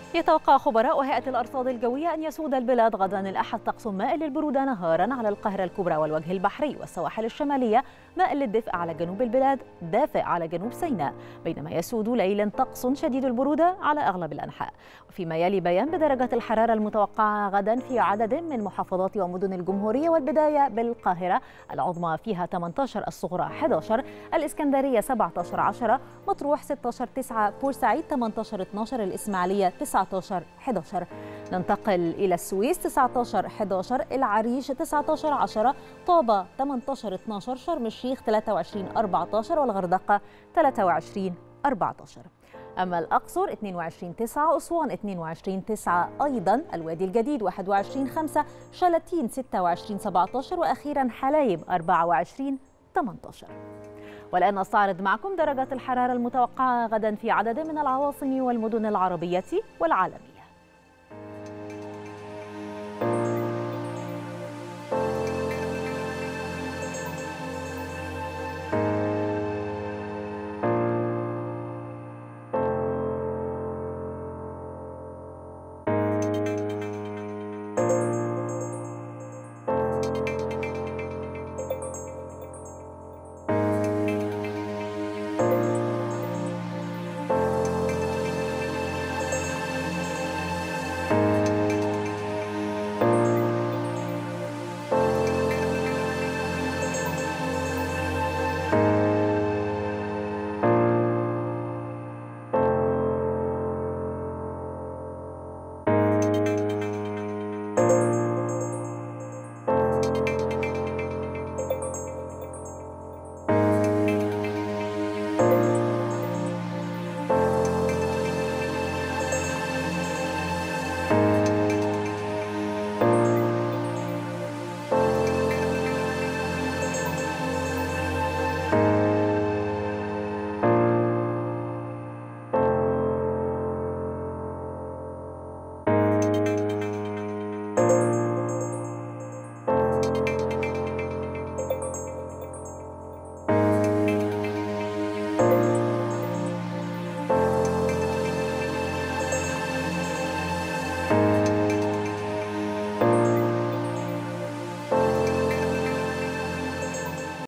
يتوقع خبراء هيئة الأرصاد الجوية أن يسود البلاد غدا الأحد طقس مائل للبرودة نهارا على القاهرة الكبرى والوجه البحري والسواحل الشمالية، مائل للدفء على جنوب البلاد، دافئ على جنوب سيناء، بينما يسود ليلا طقس شديد البرودة على أغلب الأنحاء. وفيما يلي بيان بدرجة الحرارة المتوقعة غدا في عدد من محافظات ومدن الجمهورية، والبداية بالقاهرة العظمى فيها 18، الصغرى 11، الإسكندرية 17 10، مطروح 16 9، بورسعيد 18 12، الإسماعيلية 19 11. ننتقل إلى السويس 19 11، العريش 19 10، طابة 18 12، شرم الشيخ 23 14، والغردقة 23 14. أما الأقصر 22 9، أسوان 22 9 أيضا، الوادي الجديد 21 5، شلاتين 26 17، وأخيرا حلايب 24 18. والآن نستعرض معكم درجات الحرارة المتوقعة غدا في عدد من العواصم والمدن العربية والعالمية.